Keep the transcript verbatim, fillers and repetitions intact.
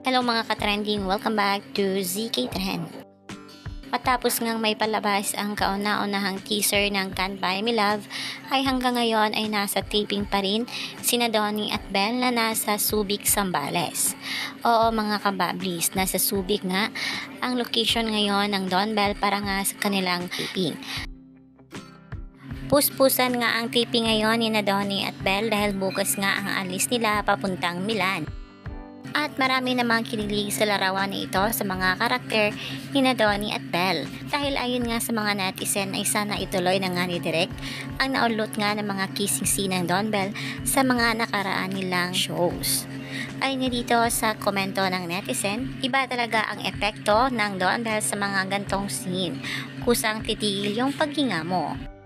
Hello mga ka-trending, welcome back to Z K Trend. Matapos ngang may palabas ang kauna-unahang teaser ng Can't Buy Me Love, ay hanggang ngayon ay nasa taping pa rin sina Donnie at Belle na nasa Subic, Zambales. Oo mga kabablis, nasa Subic nga ang location ngayon ng Don Belle para nga sa kanilang taping. Puspusan nga ang taping ngayon ni na Donnie at Belle dahil bukas nga ang alis nila papuntang Milan. At marami namang kinilig sa larawan na ito sa mga karakter ni na Donnie at Belle. Dahil ayon nga sa mga netizen ay sana ituloy na nga ni Direk ang naulot nga ng mga kissing scene ng Don Belle sa mga nakaraan nilang shows. Ayon nga dito sa komento ng netizen, iba talaga ang epekto ng Don Belle sa mga gantong scene. Kusang titigil yung paghinga mo.